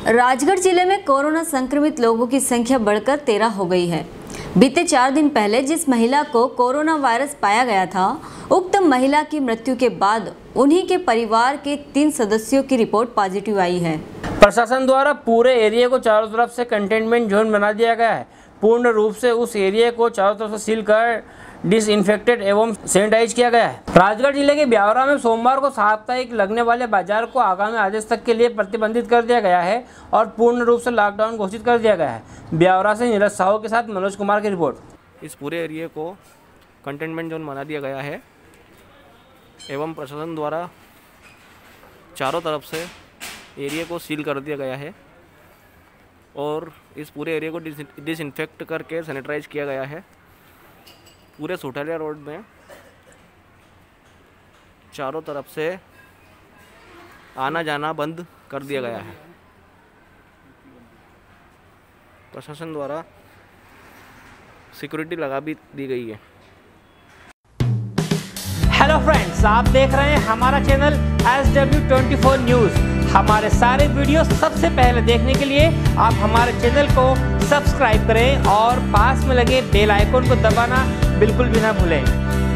राजगढ़ जिले में कोरोना संक्रमित लोगों की संख्या बढ़कर 13 हो गई है। बीते 4 दिन पहले जिस महिला को कोरोना वायरस पाया गया था, उक्त महिला की मृत्यु के बाद उन्हीं के परिवार के 3 सदस्यों की रिपोर्ट पॉजिटिव आई है। प्रशासन द्वारा पूरे एरिया को चारों तरफ से कंटेनमेंट जोन बना दिया गया है। पूर्ण रूप से उस एरिया को चारों तरफ से सील कर डिसइंफेक्टेड एवं सैनिटाइज किया गया है। राजगढ़ जिले के ब्यावरा में सोमवार को साप्ताहिक लगने वाले बाजार को आगामी आदेश तक के लिए प्रतिबंधित कर दिया गया है और पूर्ण रूप से लॉकडाउन घोषित कर दिया गया है। ब्यावरा से नीरज साहू के साथ मनोज कुमार की रिपोर्ट। इस पूरे एरिया को कंटेनमेंट जोन बना दिया गया है एवं प्रशासन द्वारा चारों तरफ से एरिया को सील कर दिया गया है और इस पूरे एरिया को डिसइंफेक्ट करके सैनिटाइज किया गया है। पूरे सोटालिया रोड में चारों तरफ से आना जाना बंद कर दिया गया है। प्रशासन द्वारा सिक्योरिटी लगा भी दी गई है। हेलो फ्रेंड्स, आप देख रहे हैं हमारा चैनल SW24 न्यूज़। हमारे सारे वीडियो सबसे पहले देखने के लिए आप हमारे चैनल को सब्सक्राइब करें और पास में लगे बेल आइकन को दबाना बिल्कुल भी ना भूलें।